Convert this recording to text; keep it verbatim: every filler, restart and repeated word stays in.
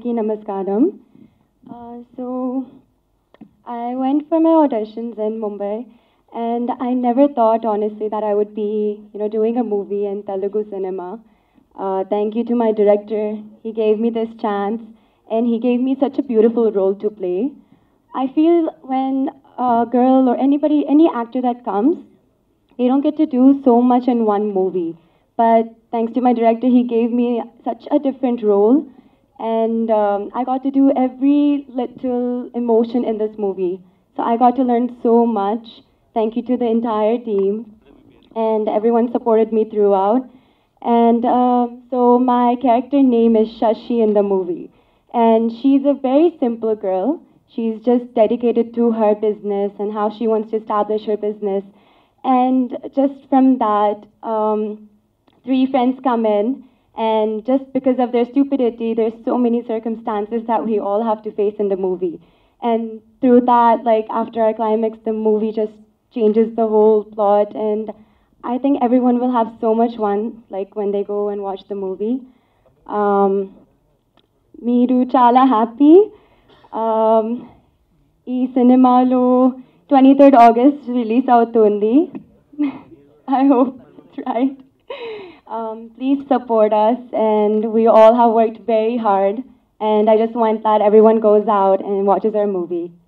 Andarki Namaskaram. Uh, so, I went for my auditions in Mumbai, and I never thought, honestly, that I would be, you know, doing a movie in Telugu cinema. Uh, thank you to my director. He gave me this chance, and he gave me such a beautiful role to play. I feel when a girl or anybody, any actor that comes, they don't get to do so much in one movie. But thanks to my director, he gave me such a different role. And um, I got to do every little emotion in this movie. So I got to learn so much. Thank you to the entire team. And everyone supported me throughout. And uh, so my character name is Shashi in the movie. And she's a very simple girl. She's just dedicated to her business and how she wants to establish her business. And just from that, um, three friends come in, and just because of their stupidity, there's so many circumstances that we all have to face in the movie. And through that, like after our climax, the movie just changes the whole plot, and I think everyone will have so much fun, like when they go and watch the movie. Um, Meeru chala happy. Um, ee cinemalo twenty-third August release avutundi. I hope it's right. Um, please support us, and we all have worked very hard, and I just want that everyone goes out and watches our movie.